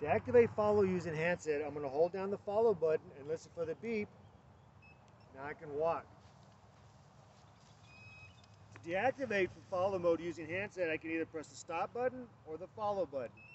To activate follow using handset, I'm going to hold down the follow button and listen for the beep. Now I can walk. To deactivate from follow mode using handset, I can either press the stop button or the follow button.